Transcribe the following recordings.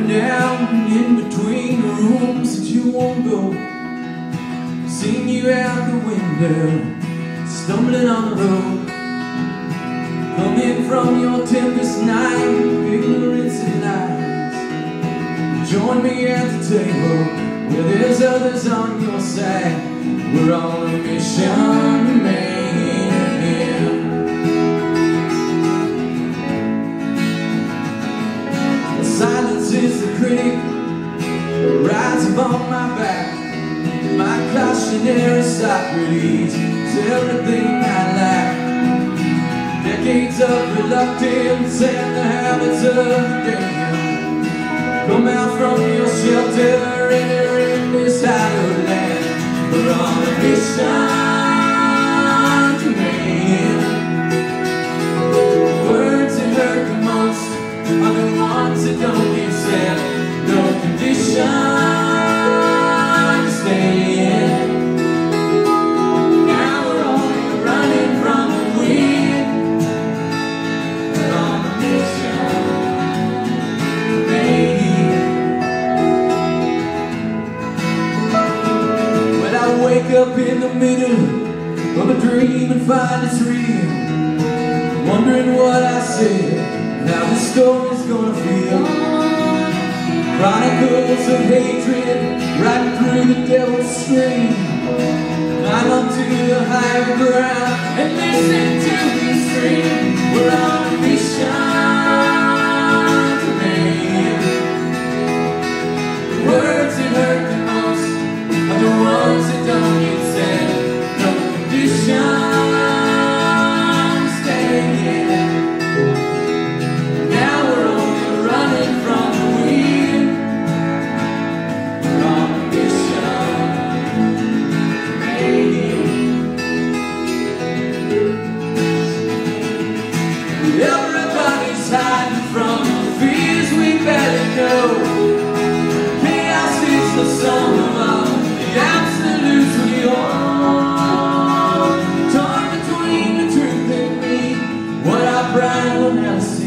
down in between the rooms that you won't go. Seeing you out the window, stumbling on the road, coming from your tempest night, ignorance and lies. Join me at the table where there's others on your side. We're on a mission to make it. Silence is the critic, rides upon my back. My cautionary Socrates is everything I lack. Decades of reluctance and the habits of the damned. Come out from your shelter and you're in this hallowed land. We're on a mission to make it. Words that hurt the most are the ones that don't get said. No condition to stay in. Now we're only running from the wind. We're on a mission to make it. When I wake up in the middle of a dream and find it's real, wondering what I said, how this story's gonna feel. Chronicles of hatred right through the devil's scream. Climb up to the higher ground and listen to me scream. We're on a mission to make it. The words that hurt the most are the ones that don't get said. No condition to stay in. Everybody's hiding from the fears we barely know. Chaos is the sum of all the absolutes we own. Torn between the truth and me, what our pride will never see.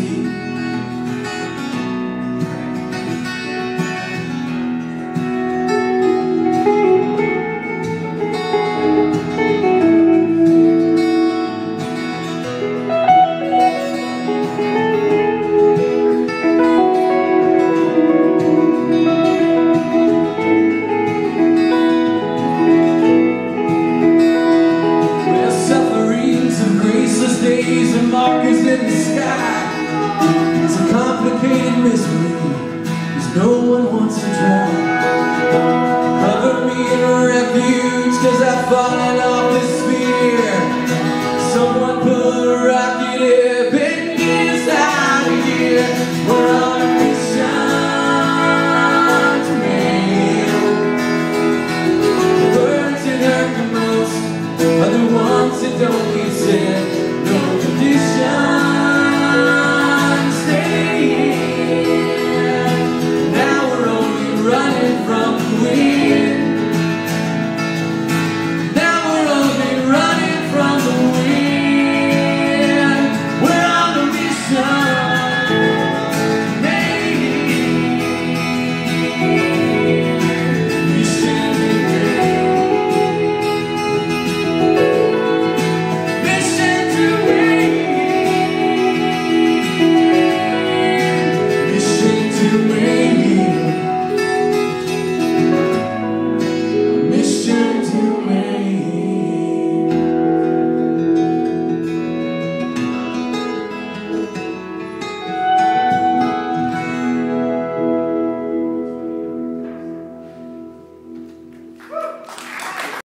Days and markers in the sky. It's a complicated mystery, cause no one wants to try. Cover me in refuge, cause I've fallen off this